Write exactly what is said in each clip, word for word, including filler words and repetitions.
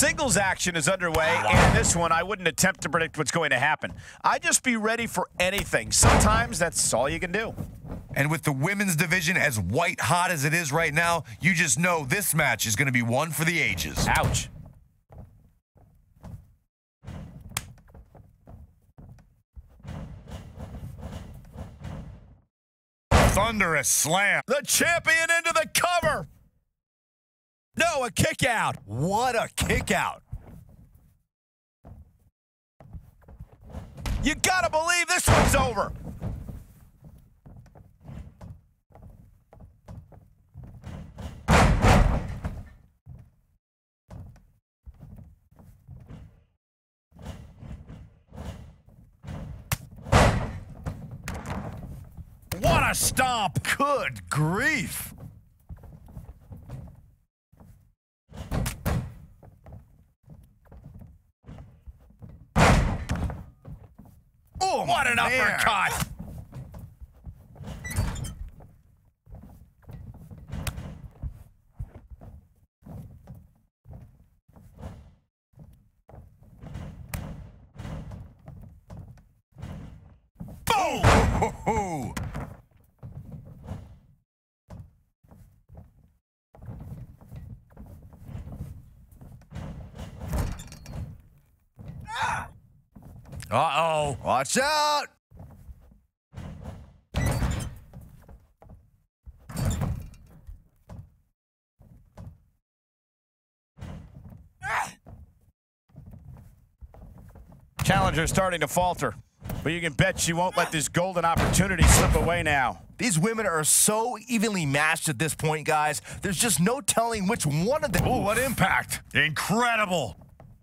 singles action is underway, and in this one, I wouldn't attempt to predict what's going to happen. I'd just be ready for anything. Sometimes that's all you can do. And with the women's division as white hot as it is right now, you just know this match is going to be one for the ages. Ouch. Thunderous slam. The champion into the cover. No, a kick out. What a kick out. You gotta believe this one's over. What a stomp. Good grief. Oh, what an man. Uppercut. Boom! Ho, ho. Uh-oh. Watch out. Challenger's starting to falter, but you can bet she won't let this golden opportunity slip away now. These women are so evenly matched at this point, guys. There's just no telling which one of them. Oh, what impact. Incredible.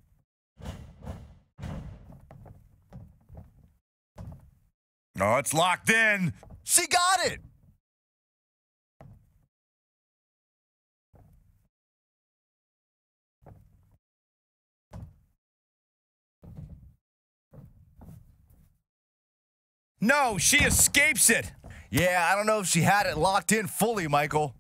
Oh, it's locked in. She got it. No, she escapes it. Yeah, I don't know if she had it locked in fully, Michael.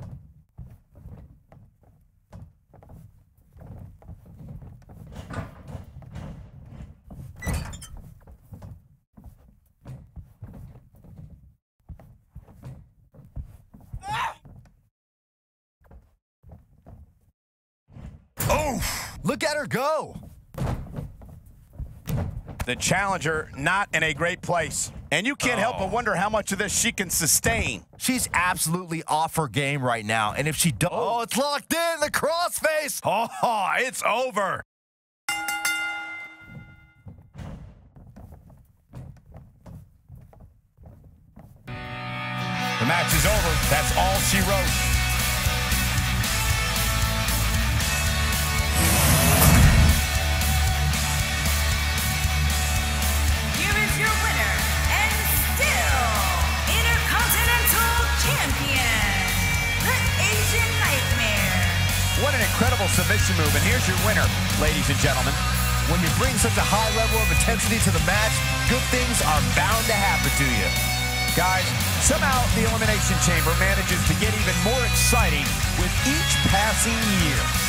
Oh, look at her go. The challenger not in a great place. And you can't oh. help but wonder how much of this she can sustain. She's absolutely off her game right now. And if she does... Oh, it's locked in, the crossface. Oh, it's over. The match is over. That's all she wrote. What an incredible submission move, and here's your winner, ladies and gentlemen. When you bring such a high level of intensity to the match, good things are bound to happen to you. Guys, somehow the Elimination Chamber manages to get even more exciting with each passing year.